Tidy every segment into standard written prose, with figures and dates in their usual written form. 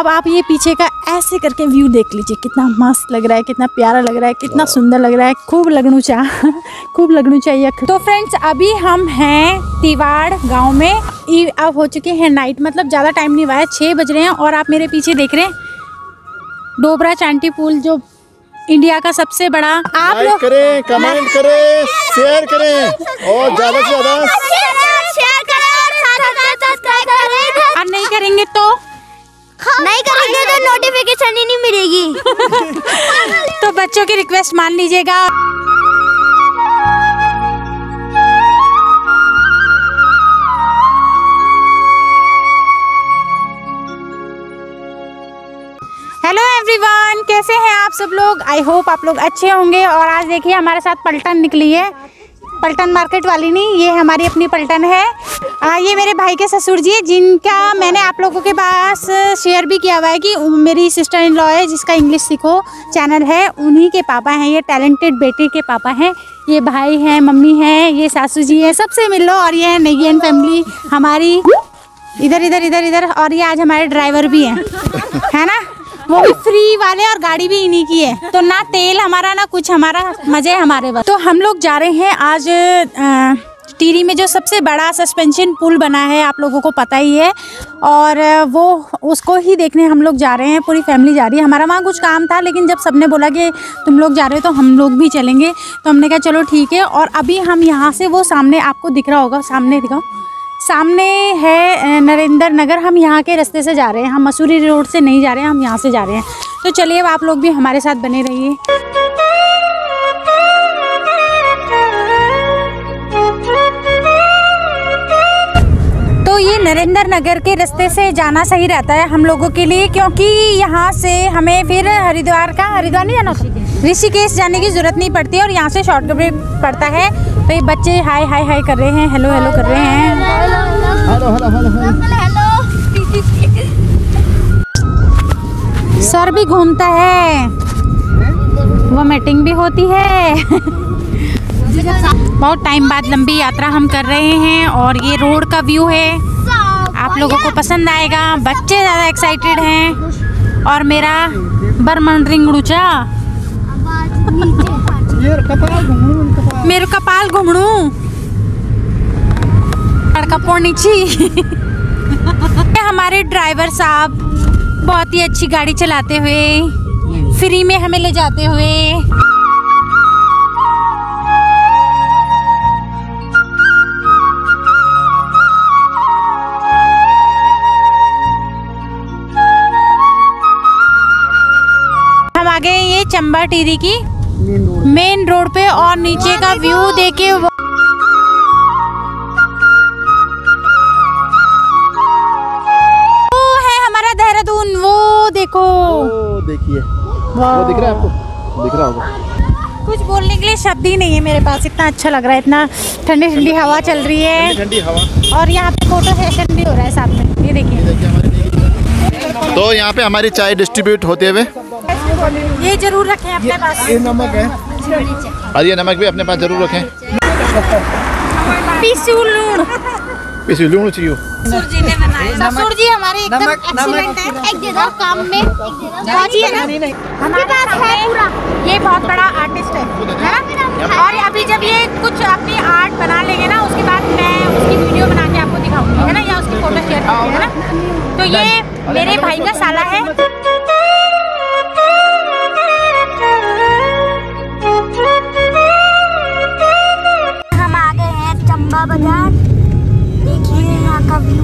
अब आप ये पीछे का ऐसे करके व्यू देख लीजिए, कितना मस्त लग रहा है, कितना प्यारा लग रहा है, कितना सुंदर लग रहा है। खूब लगनू चाहिए। तो फ्रेंड्स अभी हम हैं तिवाड़ गांव में। अब हो चुके हैं नाइट, मतलब ज़्यादा टाइम नहीं हुआ है, 6 बज रहे हैं। और आप मेरे पीछे देख रहे हैं डोबरा चांटी पुल, जो इंडिया का सबसे बड़ा। आप लोग करें, कमेंट करें, शेयर करें और ज़्यादा से ज़्यादा और नहीं करेंगे तो नोटिफिकेशन ही नहीं मिलेगी। तो बच्चों की रिक्वेस्ट मान लीजिएगा। हेलो एवरीवन, कैसे हैं आप सब लोग? आई होप आप लोग अच्छे होंगे। और आज देखिए हमारे साथ पलटन निकली है, पलटन मार्केट वाली नहीं, ये हमारी अपनी पलटन है। ये मेरे भाई के ससुर जी, जिनका मैंने आप लोगों के पास शेयर भी किया हुआ है कि मेरी सिस्टर इन लॉ है, जिसका इंग्लिश सीखो चैनल है, उन्हीं के पापा हैं। ये टैलेंटेड बेटे के पापा हैं। ये भाई हैं, मम्मी हैं, ये सासू जी हैं, सबसे मिल लो। और ये है नैयन फैमिली हमारी, इधर। और ये आज हमारे ड्राइवर भी हैं, है ना, वो भी फ्री वाले, और गाड़ी भी इन्हीं की है। तो ना तेल हमारा ना कुछ हमारा, मजे हमारे बस। तो हम लोग जा रहे हैं आज टिहरी में जो सबसे बड़ा सस्पेंशन पुल बना है, आप लोगों को पता ही है, और वो उसको ही देखने हम लोग जा रहे हैं। पूरी फैमिली जा रही है। हमारा वहाँ कुछ काम था, लेकिन जब सबने बोला कि तुम लोग जा रहे हो तो हम लोग भी चलेंगे, तो हमने कहा चलो ठीक है। और अभी हम यहाँ से, वो सामने आपको दिख रहा होगा, सामने दिखाओ, सामने है नरेंद्र नगर। हम यहाँ के रास्ते से जा रहे हैं, हम मसूरी रोड से नहीं जा रहे हैं, हम यहाँ से जा रहे हैं। तो चलिए अब आप लोग भी हमारे साथ बने रहिए। तो ये नरेंद्र नगर के रास्ते से जाना सही रहता है हम लोगों के लिए, क्योंकि यहाँ से हमें फिर हरिद्वार नहीं जाना होता, ऋषिकेश जाने की जरूरत नहीं पड़ती, और यहाँ से शॉर्टकट पड़ता है। तो ये बच्चे हाय हाय हाय कर रहे हैं, हेलो हेलो कर रहे हैं। सर भी घूमता है, वोमिटिंग भी होती है। बहुत टाइम बाद लंबी यात्रा हम कर रहे हैं, और ये रोड का व्यू है, आप लोगों को पसंद आएगा। बच्चे ज़्यादा एक्साइटेड हैं, और मेरा बरमन रिंगड़ूचा, मेरे कपाल घुमड़ू लड़का नीची। हमारे ड्राइवर साहब बहुत ही अच्छी गाड़ी चलाते हुए, फ्री में हमें ले जाते हुए। हम आ गए ये चंबा टिहरी की मेन रोड पे, और नीचे का व्यू देखे वो है हमारा देहरादून। वो देखो, देखिए वो दिख रहा है आपको, दिख रहा होगा। कुछ बोलने के लिए शब्द ही नहीं है मेरे पास, इतना अच्छा लग रहा है, इतना ठंडी ठंडी हवा चल रही है, ठंडी हवा। और यहाँ पे फोटो सेशन भी हो रहा है साथ में, ये देखिए। तो यहाँ पे हमारी चाय डिस्ट्रीब्यूट होते हुए, ये जरूर रखें अपने पास। ये नमक है, और ये नमक भी अपने पास जरूर रखें। पिसू लूण चाहिए। ससुर जी ने बनाया, ससुर जी हमारे एकदम एक्सीलेंट है, एक जगह काम में हमारे पास है पूरा। ये बहुत बड़ा आर्टिस्ट है ना, और अभी जब ये कुछ अपनी आर्ट बना लेंगे ना, उसके बाद मैं उसकी वीडियो बना के आपको दिखाऊंगी, है ना, या उसकी फोटो शेयर करूंगी, है ना। तो ये मेरे भाई का साला है। हम आ गए हैं चंबा बाजार, देखिए यहाँ का व्यू।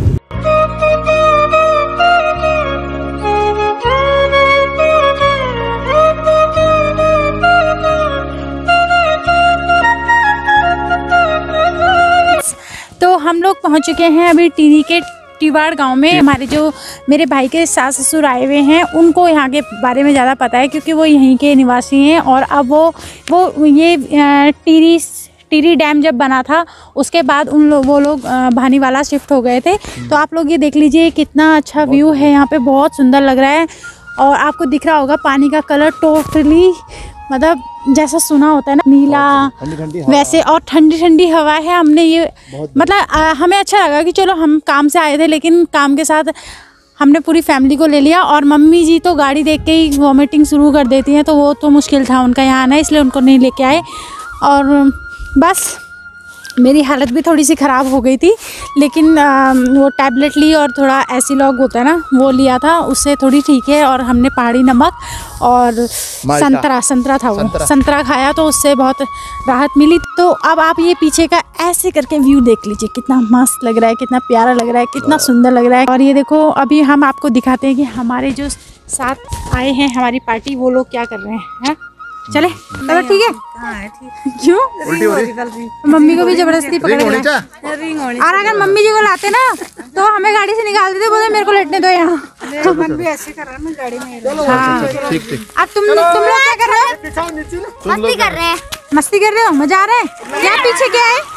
तो हम लोग पहुँच चुके हैं अभी टिहरी के तिवाड़ गांव में। हमारे जो मेरे भाई के सास ससुर आए हुए हैं, उनको यहाँ के बारे में ज़्यादा पता है, क्योंकि वो यहीं के निवासी हैं। और अब वो ये टिहरी डैम जब बना था, उसके बाद वो लोग भानीवाला शिफ्ट हो गए थे। तो आप लोग ये देख लीजिए कितना अच्छा व्यू है यहाँ पे, बहुत सुंदर लग रहा है। और आपको दिख रहा होगा पानी का कलर टोटली, मतलब जैसा सुना होता है ना, नीला वैसे, और ठंडी ठंडी हवा है। हमने ये मतलब हमें अच्छा लगा कि चलो हम काम से आए थे, लेकिन काम के साथ हमने पूरी फैमिली को ले लिया। और मम्मी जी तो गाड़ी देख के ही वॉमिटिंग शुरू कर देती हैं, तो वो तो मुश्किल था उनका यहाँ आना, इसलिए उनको नहीं लेके आए। और बस मेरी हालत भी थोड़ी सी ख़राब हो गई थी, लेकिन वो टैबलेट ली और थोड़ा एसिलॉग होता है ना, वो लिया था, उससे थोड़ी ठीक है। और हमने पहाड़ी नमक और संतरा था, वो संतरा खाया, तो उससे बहुत राहत मिली। तो अब आप ये पीछे का ऐसे करके व्यू देख लीजिए, कितना मस्त लग रहा है, कितना प्यारा लग रहा है, कितना सुंदर लग रहा है। और ये देखो, अभी हम आपको दिखाते हैं कि हमारे जो साथ आए हैं हमारी पार्टी, वो लोग क्या कर रहे हैं। चले चलो, ठीक है। क्यों उल्टी हो रही? मम्मी को भी जबरदस्ती पकड़ लिया। और अगर मम्मी जी को लाते ना तो हमें गाड़ी से निकाल देते, बोले मेरे को लेटने दो यहाँ। मन भी ऐसे कर रहा है, मैं गाड़ी में। हाँ अब तुम लोग क्या कर रहे हो? मस्ती कर रहे हैं। मस्ती कर रहे हो, मजा आ रहा है। यहाँ पीछे क्या है?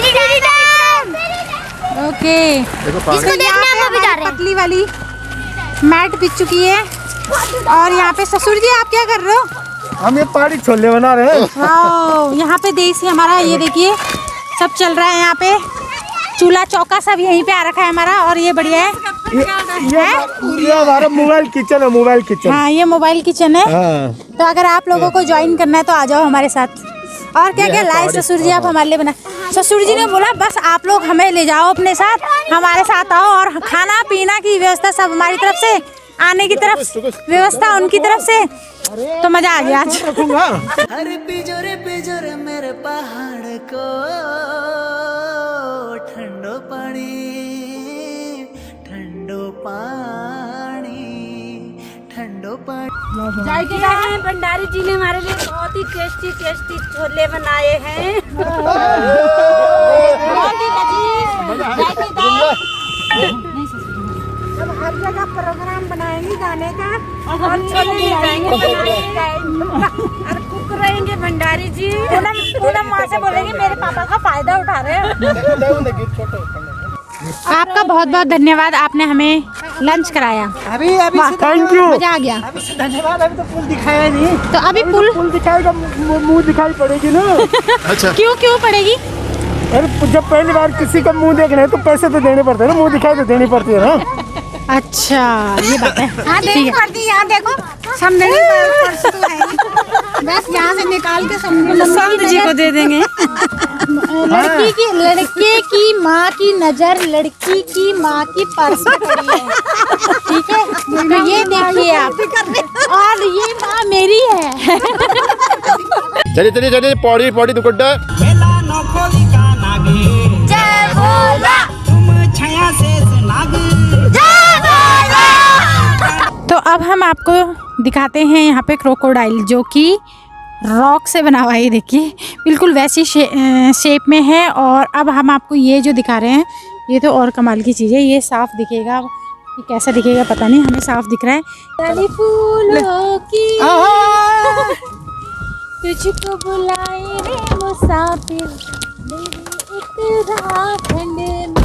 ओके, इसको देखने हम अभी जा रहे हैं। पतली वाली मैट बिछ चुकी है। और यहाँ पे ससुर जी आप क्या कर रहे हो? हम ये पहाड़ी छोले बना रहे हैं। वाओ, यहाँ पे देसी हमारा ये देखिए सब चल रहा है। यहाँ पे चूल्हा चौका सब यहीं पे आ रखा है हमारा, और ये बढ़िया है। ये हमारा मोबाइल किचन है, मोबाइल किचन। हाँ, ये मोबाइल किचन है। हाँ। तो अगर आप लोगों को ज्वाइन करना है तो आ जाओ हमारे साथ। और क्या क्या लाए ससुर जी आप हमारे लिए बना? ससुर जी ने बोला बस आप लोग हमें ले जाओ अपने साथ, हमारे साथ आओ, और खाना पीना की व्यवस्था सब हमारी तरफ से, आने की तरफ व्यवस्था उनकी तरफ से। तो मजा आ गया आज। अरे पिजोरे मेरे पहाड़ को ठंडो पानी भंडारी जी ने हमारे लिए बहुत ही टेस्टी छोले बनाए हैं। बहुत ही अब हर जगह प्रोग्राम बनाएंगे गाने का, और छोले और कुक रहेंगे भंडारी जी। पूनम वहाँ से बोलेंगे मेरे पापा का फायदा उठा रहे हैं। आपका बहुत बहुत धन्यवाद, आपने हमें लंच कराया। अभी थैंक यू, मजा आ गया। धन्यवाद। अभी तो पुल दिखाया नहीं, तो अभी पुल दिखाएगा, मुंह दिखाई पड़ेगी ना। अच्छा, क्यों पड़ेगी? अरे जब पहली बार किसी का मुंह देखना है तो पैसे तो देने पड़ते हैं ना, मुंह दिखाई तो देनी पड़ती है ना। अच्छा, ये बात है। हाँ, देनी पड़ती है। यहाँ देखो समझेंगे, बस यहाँ से निकाल के समझ जी को दे देंगे। लड़के की माँ की नजर लड़की की माँ की पर्स में पड़ी है, ठीक है? तो ये देखिए आप, और ये माँ मेरी है। चलिए पौड़ी दुपट्टा। जय भोला, छाया से तो अब हम आपको दिखाते हैं यहाँ पे क्रोकोडाइल, जो कि रॉक से बना हुआ है। देखिए बिल्कुल वैसी शेप में है। और अब हम आपको ये जो दिखा रहे हैं, ये तो और कमाल की चीज़ है। ये साफ दिखेगा, ये कैसा दिखेगा पता नहीं, हमें साफ दिख रहा है। फूलों की तुझको बुलाए रे मुसाफिर, उत्तराखंड में।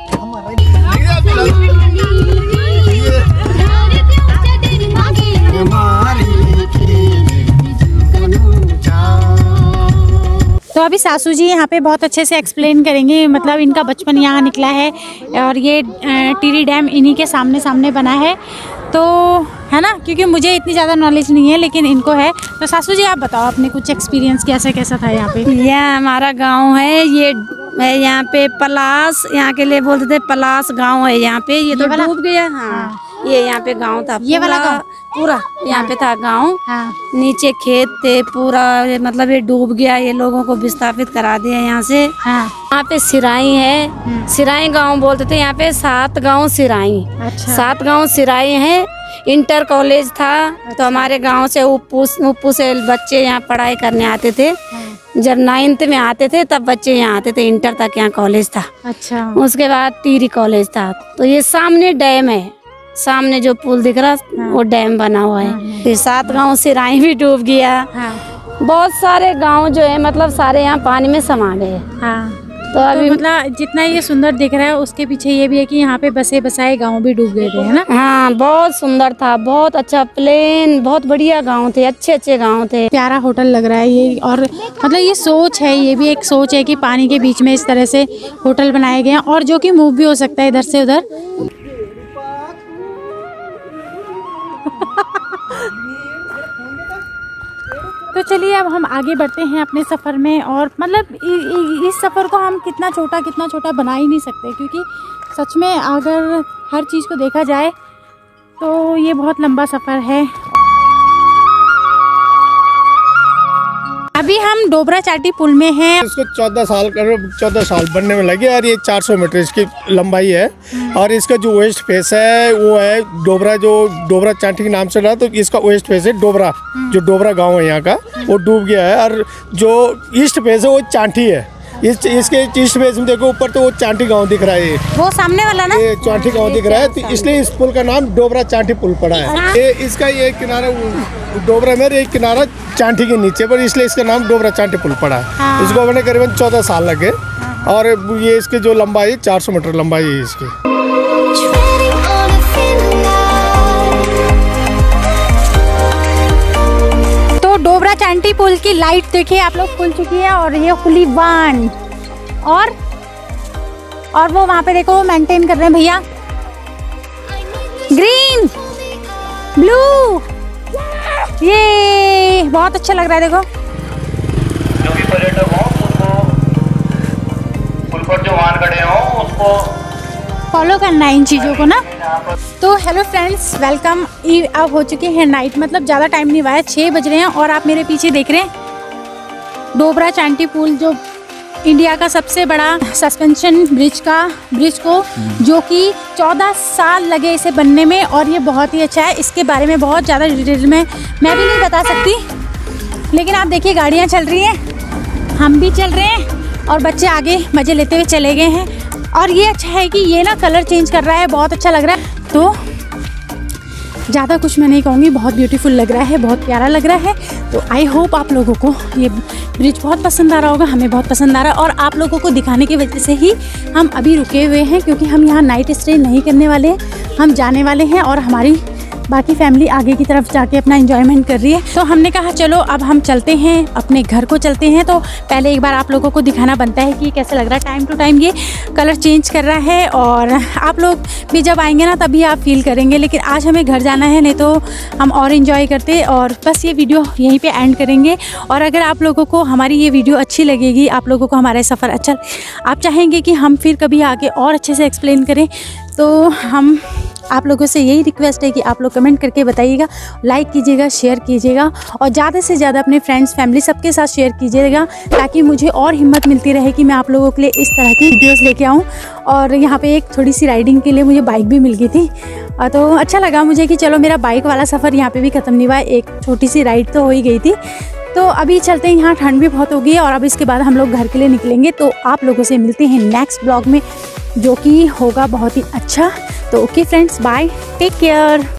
तो अभी सासू जी यहाँ पे बहुत अच्छे से एक्सप्लेन करेंगे, मतलब इनका बचपन यहाँ निकला है, और ये टिहरी डैम इन्हीं के सामने बना है, तो है ना, क्योंकि मुझे इतनी ज़्यादा नॉलेज नहीं है लेकिन इनको है। तो सासू जी आप बताओ अपने कुछ एक्सपीरियंस, कैसा था यहाँ पे? यह हमारा गांव है, ये यहाँ पे पलास, यहाँ के लिए बोलते थे पलास गांव है यहाँ पे। ये तो डूब गया। हाँ, ये यहाँ पे गांव था, ये वाला गांव पूरा यहाँ पे था गांव। हाँ। नीचे खेत थे पूरा, मतलब ये डूब गया, ये लोगों को विस्थापित करा दिया यहाँ से। हाँ। यहाँ पे सिराई है, सिराई गांव बोलते थे यहाँ पे, 7 गांव सिराई। अच्छा। 7 गांव सिराई है। इंटर कॉलेज था। अच्छा। तो हमारे गांव से उप्पू से बच्चे यहाँ पढ़ाई करने आते थे। जब 9th में आते थे तब बच्चे यहाँ आते थे, इंटर तक यहाँ कॉलेज था। अच्छा। उसके बाद टिहरी कॉलेज था। तो ये सामने डैम है, सामने जो पुल दिख रहा है वो डैम बना हुआ है। फिर 7 गांव सिराई भी डूब गया। बहुत सारे गांव जो है मतलब सारे यहाँ पानी में समा गए। तो अभी मतलब जितना ये सुंदर दिख रहा है उसके पीछे ये भी है कि यहाँ पे बसे बसाए गांव भी डूब गए थे, है ना? हाँ, बहुत सुंदर था, बहुत अच्छा प्लेन, बहुत बढ़िया गांव थे, अच्छे गांव थे। प्यारा होटल लग रहा है ये, और मतलब ये सोच है, ये भी एक सोच है कि पानी के बीच में इस तरह से होटल बनाए गए हैं, और जो कि मूव भी हो सकता है इधर से उधर। तो चलिए अब हम आगे बढ़ते हैं अपने सफ़र में। और मतलब इस सफ़र को हम कितना छोटा बना ही नहीं सकते, क्योंकि सच में अगर हर चीज़ को देखा जाए तो ये बहुत लंबा सफ़र है। अभी हम डोबरा चाटी पुल में हैं। इसको 14 साल बनने में लगे और ये 400 मीटर इसकी लंबाई है। और इसका जो वेस्ट फेस है वो है डोबरा चाटी के नाम से रहा, तो इसका वेस्ट फेस है डोबरा, जो डोबरा गांव है यहाँ का, वो डूब गया है। और जो ईस्ट फेस है वो चाटी है। इसके ईस्ट फेस में देखो ऊपर तो वो चाटी गांव दिख रहा है, वो सामने वाला ना, ये चाटी गांव दिख रहा है, तो इसलिए इस पुल का नाम डोबरा चाटी पुल पड़ा है। ये इसका ये किनारा डोबरा में, एक किनारा चाटी के नीचे पर, इसलिए इसका नाम डोबरा चाटी पुल पड़ा है। इसको बनने करीबन 14 साल लगे। और ये इसकी जो लंबाई 400 मीटर लंबाई है इसकी। तो डोबरा चाटी पुल की लाइट देखिए आप लोग खुल चुकी है, और ये खुली 1 और वो वहाँ पे देखो मेंटेन कर रहे हैं भैया, ग्रीन ब्लू, ये बहुत अच्छा लग रहा है। देखो जो भी पर्यटक हो उसको पुल पर जो वाहन खड़े हो उसको फॉलो करना है इन चीज़ों को ना। तो हेलो फ्रेंड्स, वेलकम। अब हो चुके हैं नाइट, मतलब ज़्यादा टाइम नहीं हुआ है, 6 बज रहे हैं। और आप मेरे पीछे देख रहे हैं डोबरा चाटी पुल, जो इंडिया का सबसे बड़ा सस्पेंशन ब्रिज को, जो कि 14 साल लगे इसे बनने में। और ये बहुत ही अच्छा है। इसके बारे में बहुत ज़्यादा डिटेल में मैं भी नहीं बता सकती, लेकिन आप देखिए गाड़ियाँ चल रही हैं, हम भी चल रहे हैं, और बच्चे आगे मज़े लेते हुए चले गए हैं। और ये अच्छा है कि ये ना कलर चेंज कर रहा है, बहुत अच्छा लग रहा है। तो ज़्यादा कुछ मैं नहीं कहूँगी, बहुत ब्यूटीफुल लग रहा है, बहुत प्यारा लग रहा है। तो आई होप आप लोगों को ये ब्रिज बहुत पसंद आ रहा होगा, हमें बहुत पसंद आ रहा है। और आप लोगों को दिखाने की वजह से ही हम अभी रुके हुए हैं, क्योंकि हम यहाँ नाइट स्टे नहीं करने वाले हैं, हम जाने वाले हैं। और हमारी बाकी फैमिली आगे की तरफ जाके अपना एंजॉयमेंट कर रही है। तो हमने कहा चलो अब हम चलते हैं, अपने घर को चलते हैं। तो पहले एक बार आप लोगों को दिखाना बनता है कि कैसे लग रहा है। टाइम टू टाइम ये कलर चेंज कर रहा है, और आप लोग भी जब आएंगे ना तभी आप फील करेंगे। लेकिन आज हमें घर जाना है, नहीं तो हम और इन्जॉय करते। और बस ये वीडियो यहीं पर एंड करेंगे। और अगर आप लोगों को हमारी ये वीडियो अच्छी लगेगी, आप लोगों को हमारा सफ़र अच्छा, आप चाहेंगे कि हम फिर कभी आके और अच्छे से एक्सप्लेन करें, तो हम आप लोगों से यही रिक्वेस्ट है कि आप लोग कमेंट करके बताइएगा, लाइक कीजिएगा, शेयर कीजिएगा, और ज़्यादा से ज़्यादा अपने फ्रेंड्स फैमिली सबके साथ शेयर कीजिएगा, ताकि मुझे और हिम्मत मिलती रहे कि मैं आप लोगों के लिए इस तरह की वीडियोस लेके आऊँ। और यहाँ पे एक थोड़ी सी राइडिंग के लिए मुझे बाइक भी मिल गई थी, तो अच्छा लगा मुझे कि चलो मेरा बाइक वाला सफ़र यहाँ पर भी ख़त्म नहीं हुआ, एक छोटी सी राइड तो हो ही गई थी। तो अभी चलते हैं, यहाँ ठंड भी बहुत हो गई है, और अब इसके बाद हम लोग घर के लिए निकलेंगे। तो आप लोगों से मिलते हैं नेक्स्ट ब्लॉग में, जो कि होगा बहुत ही अच्छा। तो okay friends, bye, take care.